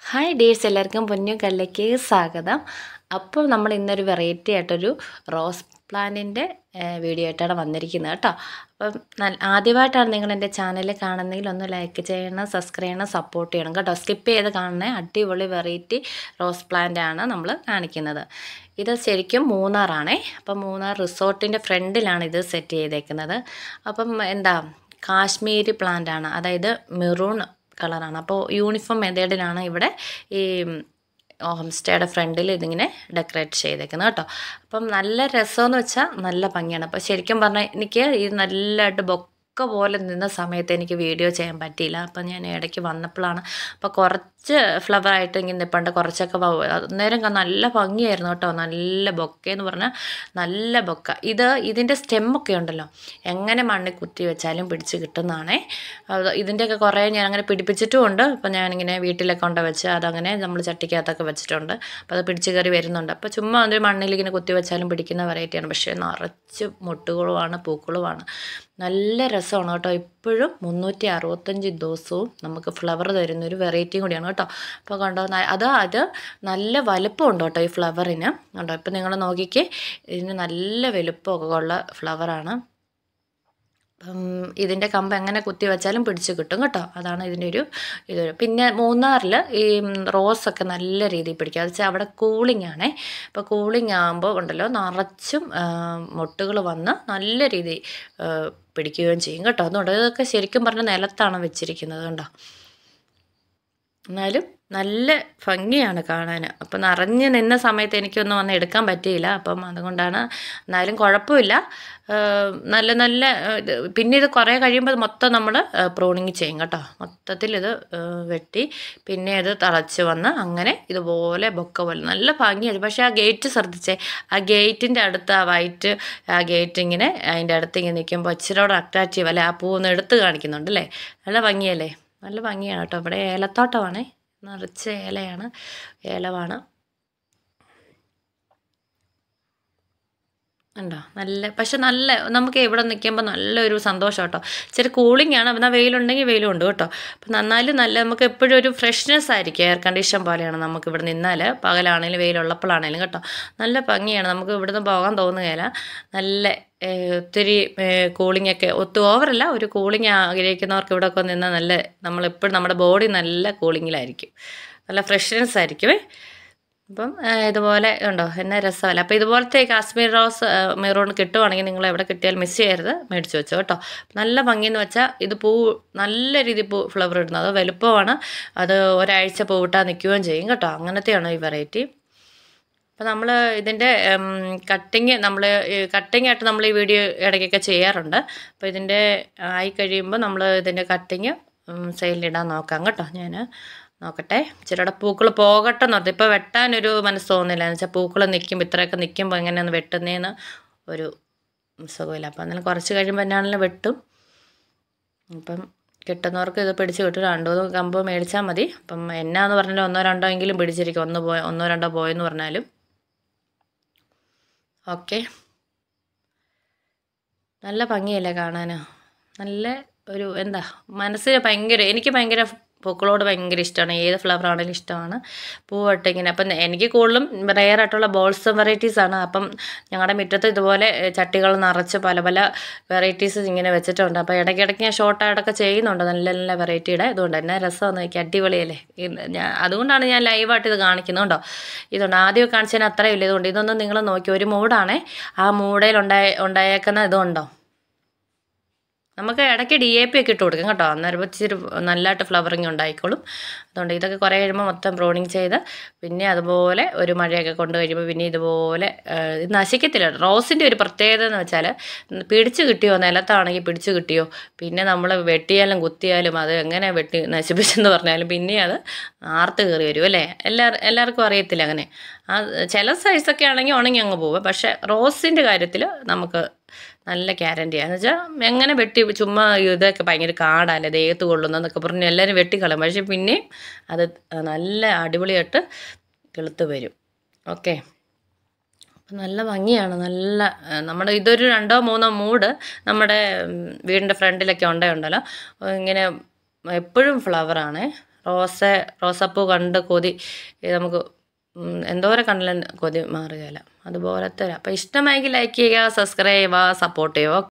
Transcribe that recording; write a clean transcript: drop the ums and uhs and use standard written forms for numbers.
Hi dears, എല്ലാവർക്കും പൊന്നു കല്ലേക്ക് സ്വാഗതം. അപ്പോൾ നമ്മൾ ഇന്നൊരു വെറൈറ്റി ആയിട്ടൊരു റോസ് പ്ലാന്റിൻ്റെ വീഡിയോ ആയിട്ടാണ് വന്നിരിക്കുന്നത് കേട്ടോ. അപ്പം ആദ്യമായിട്ടാണ് നിങ്ങൾ എൻ്റെ ചാനൽ കാണുന്നതെങ്കിൽ ഒന്ന് ലൈക്ക് ചെയ്യണം, സബ്സ്ക്രൈബ് ചെയ്യണം, സപ്പോർട്ട് ചെയ്യണം കേട്ടോ. സ്കിപ്പ് ചെയ്ത് കാണണേ. അടിപൊളി വെറൈറ്റി റോസ് പ്ലാന്റ് ആണ് നമ്മൾ കാണിക്കുന്നത്. ഇത് ശരിക്കും മൂന്നാറാണേ. അപ്പം മൂന്നാർ റിസോർട്ടിൻ്റെ ഫ്രണ്ടിലാണ് ഇത് സെറ്റ് ചെയ്തേക്കുന്നത്. അപ്പം കാശ്മീരി പ്ലാന്റ് ആണ്, അതായത് മെറൂൺ കളറാണ്. അപ്പോൾ യൂണിഫോം മെത്തേഡിലാണ് ഇവിടെ ഈ ഹോം സ്റ്റേയുടെ ഫ്രണ്ടിൽ ഇതിങ്ങനെ ഡെക്കറേറ്റ് ചെയ്തേക്കുന്നത് കേട്ടോ. അപ്പം നല്ല രസമെന്ന് വെച്ചാൽ നല്ല ഭംഗിയാണ്. അപ്പോൾ ശരിക്കും പറഞ്ഞാൽ എനിക്ക് ഈ നല്ലതായിട്ട് പോലെ നിന്ന സമയത്ത് എനിക്ക് വീഡിയോ ചെയ്യാൻ പറ്റിയില്ല. അപ്പം ഞാൻ ഇടയ്ക്ക് വന്നപ്പോഴാണ് അപ്പോൾ കുറച്ച് ഫ്ലവറായിട്ട് ഇങ്ങനെ നിൽപ്പുണ്ട്, കുറച്ചൊക്കെ അന്നേരം നല്ല ഭംഗിയായിരുന്നു കേട്ടോ. നല്ല ബൊക്കയെന്ന് പറഞ്ഞാൽ നല്ല ബൊക്ക. ഇതിൻ്റെ സ്റ്റെമ്മൊക്കെ ഉണ്ടല്ലോ, എങ്ങനെ മണ്ണിൽ കുത്തി വെച്ചാലും പിടിച്ച് കിട്ടുന്നതാണേ. ഇതിൻ്റെയൊക്കെ കുറേ ഞാൻ അങ്ങനെ പിടിപ്പിച്ചിട്ടും ഉണ്ട്. അപ്പോൾ ഞാനിങ്ങനെ വീട്ടിലൊക്കെ കൊണ്ട് വെച്ച് അതങ്ങനെ നമ്മൾ ചട്ടിക്കകത്തൊക്കെ വെച്ചിട്ടുണ്ട്. അപ്പോൾ അത് പിടിച്ച് കയറി വരുന്നുണ്ട്. അപ്പോൾ ചുമ്മാ ഒരു മണ്ണിൽ ഇങ്ങനെ കുത്തി വെച്ചാലും പിടിക്കുന്ന വെറൈറ്റിയാണ്. പക്ഷേ നിറച്ച് മുട്ടുകളുമാണ്, പൂക്കളുമാണ്. നല്ല രസമാണ് കേട്ടോ. ഇപ്പോഴും 365 ദിവസവും നമുക്ക് ഫ്ലവർ തരുന്നൊരു വെറൈറ്റിയും കൂടിയാണ് കേട്ടോ. അപ്പോൾ കണ്ടോ, അത് നല്ല വലുപ്പമുണ്ട് കേട്ടോ ഈ ഫ്ലവറിന്. കണ്ടോ, ഇപ്പം നിങ്ങൾ നോക്കിക്കേ, ഇതിന് നല്ല വലുപ്പമൊക്കെ ഉള്ള ഫ്ലവറാണ്. ഇതിൻ്റെ കമ്പ് എങ്ങനെ കുത്തി വെച്ചാലും പിടിച്ച് കിട്ടും കേട്ടോ. അതാണ് ഇതിൻ്റെ ഒരു ഇത്. പിന്നെ മൂന്നാറിൽ ഈ റോസൊക്കെ നല്ല രീതിയിൽ പിടിക്കും. അത് വെച്ചാൽ അവിടെ കൂളിംഗ് ആണേ. അപ്പോൾ കൂളിംഗ് ആകുമ്പോൾ ഉണ്ടല്ലോ നിറച്ചും മൊട്ടുകൾ വന്ന് നല്ല രീതിയിൽ പിടിക്കുകയും ചെയ്യും കേട്ടോ. അതുകൊണ്ട് ഇതൊക്കെ ശരിക്കും പറഞ്ഞാൽ നിലത്താണ് വെച്ചിരിക്കുന്നത് കണ്ടോ. എന്നാലും നല്ല ഭംഗിയാണ് കാണാൻ. അപ്പം നിറഞ്ഞ് നിന്ന സമയത്ത് എനിക്കൊന്നും വന്ന് എടുക്കാൻ പറ്റിയില്ല. അപ്പം അതുകൊണ്ടാണ്. എന്നാലും കുഴപ്പമില്ല, നല്ല പിന്നെ ഇത് കുറേ കഴിയുമ്പോൾ മൊത്തം നമ്മൾ പ്രൂണിങ് ചെയ്യും കേട്ടോ. മൊത്തത്തിൽ ഇത് വെട്ടി പിന്നെ ഇത് തളച്ച് വന്ന് അങ്ങനെ ഇതുപോലെ ബൊക്ക പോലെ നല്ല ഭംഗിയായിരുന്നു. പക്ഷേ ആ ഗേറ്റ് ശ്രദ്ധിച്ചേ, ആ ഗേറ്റിൻ്റെ അടുത്ത് ആ വൈറ്റ് ആ ഗേറ്റ് ഇങ്ങനെ അതിൻ്റെ അടുത്ത് ഇങ്ങനെ നിൽക്കുമ്പോൾ ഇച്ചിരിയോടെ അട്രാക്റ്റീവ് അല്ലേ. ആ പൂവൊന്ന് എടുത്ത് കാണിക്കുന്നുണ്ട് അല്ലേ. നല്ല ഭംഗിയല്ലേ, നല്ല ഭംഗിയാണ് കേട്ടോ. ഇവിടെ ഏലത്തോട്ടമാണേ, നിറച്ച് ഏലമാണ് ഉണ്ടോ. പക്ഷെ നല്ല നമുക്ക് ഇവിടെ നിൽക്കുമ്പോൾ നല്ലൊരു സന്തോഷം കേട്ടോ. ഇച്ചിരി കൂളിംഗ് ആണ്. എന്നാൽ വെയിലുണ്ടെങ്കിൽ വെയിലും ഉണ്ട് കേട്ടോ. അപ്പം നന്നാലും നമുക്ക് എപ്പോഴും ഒരു ഫ്രഷ്നെസ് ആയിരിക്കും. എയർ കണ്ടീഷൻ പോലെയാണ് നമുക്ക് ഇവിടെ നിന്നാൽ, പകലാണെങ്കിലും വെയിലുള്ളപ്പോഴാണെങ്കിലും കേട്ടോ. നല്ല ഭംഗിയാണ്, നമുക്ക് ഇവിടുന്ന് പോകാൻ തോന്നുകയില്ല. നല്ല ഒത്തിരി കൂളിംഗ് ഒക്കെ ഓവറല്ല, ഒരു കൂളിംഗ് ആഗ്രഹിക്കുന്നവർക്ക് ഇവിടെ ഒക്കെ നിന്നാൽ നല്ല നമ്മളെപ്പോഴും നമ്മുടെ ബോഡി നല്ല കൂളിങ്ങിലായിരിക്കും, നല്ല ഫ്രഷ്നെസ് ആയിരിക്കുമേ. അപ്പം ഇതുപോലെ ഉണ്ടോ, എന്നാ രസമല്ല. അപ്പോൾ ഇതുപോലത്തെ കാശ്മീർ റോസ് മെറൂൺ കിട്ടുവാണെങ്കിൽ നിങ്ങൾ എവിടെ കിട്ടിയാൽ മിസ് ചെയ്യരുത്, മേടിച്ച് വെച്ചോ കേട്ടോ. നല്ല ഭംഗിയെന്ന് വെച്ചാൽ ഇത് നല്ല രീതിയിൽ ഫ്ലവർ ഇടുന്നത്, അത് വലുപ്പമാണ്. അത് ഒരാഴ്ച പൂവിട്ടാൽ നിൽക്കുകയും ചെയ്യും കേട്ടോ. അങ്ങനത്തെയാണ് ഈ വെറൈറ്റി. അപ്പോൾ നമ്മൾ ഇതിൻ്റെ കട്ടിങ് ആയിട്ട് നമ്മൾ ഈ വീഡിയോ ഇടയ്ക്കൊക്കെ ചെയ്യാറുണ്ട്. അപ്പോൾ ഇതിൻ്റെ ആയി കഴിയുമ്പോൾ നമ്മൾ ഇതിൻ്റെ കട്ടിങ് സെയിലിടാൻ നോക്കാം കേട്ടോ. ഞാൻ നോക്കട്ടെ, ഇച്ചിരിയുടെ പൂക്കൾ പോകട്ടെ എന്ന് പറഞ്ഞു. ഇപ്പോൾ വെട്ടാനൊരു മനസ്സ് തോന്നുന്നില്ല. എന്ന് വെച്ചാൽ പൂക്കൾ നിൽക്കുമ്പോൾ ഇത്രയൊക്കെ നിൽക്കുമ്പോൾ എങ്ങനെയൊന്ന് വെട്ടുന്നതെന്ന് ഒരു സുഖമില്ല. അപ്പോൾ എന്നാലും കുറച്ച് കഴിയുമ്പോൾ എന്നാണെങ്കിലും വെട്ടും. അപ്പം കിട്ടുന്നവർക്ക് ഇത് പിടിച്ച് കിട്ടും. 2-3 കമ്പ് മേടിച്ചാൽ മതി. അപ്പം എന്നാന്ന് പറഞ്ഞാലും 1-2 എങ്കിലും പിടിച്ചിരിക്കും. 1-2 പോയെന്ന് പറഞ്ഞാലും ഓക്കെ. നല്ല ഭംഗിയല്ലേ കാണാൻ. നല്ല ഒരു മനസ്സിന് എനിക്ക് ഭയങ്കര പൂക്കളോട് ഭയങ്കര ഇഷ്ടമാണ്. ഏത് ഫ്ലവർ ആണെങ്കിലും ഇഷ്ടമാണ്. പൂവട്ടെ ഇങ്ങനെ. അപ്പം എനിക്ക് കൂടുതലും റെയർ ആയിട്ടുള്ള ബോൾസം വെറൈറ്റീസാണ്. അപ്പം ഞങ്ങളുടെ മുറ്റത്ത് ഇതുപോലെ ചട്ടികൾ നിറച്ച് പല പല വെറൈറ്റീസ് ഇങ്ങനെ വെച്ചിട്ടുണ്ട്. അപ്പോൾ ഇടയ്ക്കിടയ്ക്ക് ഞാൻ ഷോർട്ടായിട്ടൊക്കെ ചെയ്യുന്നുണ്ട് നല്ല നല്ല വെറൈറ്റിയുടെ. അതുകൊണ്ട് തന്നെ രസമെന്ന് എനിക്ക് അടിപൊളിയല്ലേ. അതുകൊണ്ടാണ് ഞാൻ ലൈവായിട്ട് ഇത് കാണിക്കുന്നുണ്ടോ. ഇതുകൊണ്ട് ആദ്യം കാണിച്ചതിന് അത്രയും ഇല്ല. ഇതുകൊണ്ട് ഇതൊന്നും നിങ്ങൾ നോക്കി, ഒരു മൂടാണേ. ആ മൂടയിൽ ഉണ്ടായേക്കുന്ന ഇതുണ്ടോ. നമുക്ക് ഇടയ്ക്ക് DAP ഒക്കെ ഇട്ട് കൊടുക്കും കേട്ടോ. അന്നേരം ഇച്ചിരി നല്ലതായിട്ട് ഫ്ലവറിങ് ഉണ്ടായിക്കോളും. അതുകൊണ്ട് ഇതൊക്കെ കുറേ കഴിയുമ്പോൾ മൊത്തം പ്രൂണിങ് ചെയ്ത് പിന്നെ അതുപോലെ ഒരു മഴയൊക്കെ കൊണ്ട് കഴിയുമ്പോൾ പിന്നെ ഇതുപോലെ ഇത് നശിക്കത്തില്ല. റോസിൻ്റെ ഒരു പ്രത്യേകത എന്ന് വെച്ചാൽ പിടിച്ച് കിട്ടിയോ, നിലത്താണെങ്കിൽ പിടിച്ച് കിട്ടിയോ, പിന്നെ നമ്മൾ വെട്ടിയാലും കുത്തിയാലും അത് എങ്ങനെ വെട്ടി നശിപ്പിച്ചെന്ന് പറഞ്ഞാലും പിന്നെ അത് ആർത്ത് കയറി വരും അല്ലേ. എല്ലാവർക്കും അറിയത്തില്ല അങ്ങനെ. ചില സൈസൊക്കെ ആണെങ്കിൽ ഉണങ്ങി അങ്ങ് പോകും. പക്ഷേ റോസിൻ്റെ കാര്യത്തിൽ നമുക്ക് നല്ല ഗ്യാരണ്ടിയാണ്. വെച്ചാൽ എങ്ങനെ വെട്ടി ചുമ്മാ ഇതൊക്കെ ഭയങ്കര കാടല്ലേ, ദേഹത്ത് കൊള്ളുന്നതെന്നൊക്കെ പറഞ്ഞ് എല്ലാവരും വെട്ടിക്കളയും. പക്ഷേ പിന്നെയും അത് നല്ല അടിപൊളിയായിട്ട് കിളുത്ത് വരും. ഓക്കെ, അപ്പം നല്ല ഭംഗിയാണ്. നമ്മുടെ ഇതൊരു 2-3 മൂട് നമ്മുടെ വീടിൻ്റെ ഫ്രണ്ടിലൊക്കെ ഉണ്ടല്ലോ. ഇങ്ങനെ എപ്പോഴും ഫ്ലവറാണ്. റോസപ്പൂ കണ്ട് കൊതി നമുക്ക് എന്തോരം കണ്ടില്ല കൊതി മാറുകയില്ല അതുപോലത്തെ. അപ്പോൾ ഇഷ്ടമായെങ്കിൽ ലൈക്ക് ചെയ്യുക, സബ്സ്ക്രൈബ് ചെയ്യുക, സപ്പോർട്ട് ചെയ്യുക.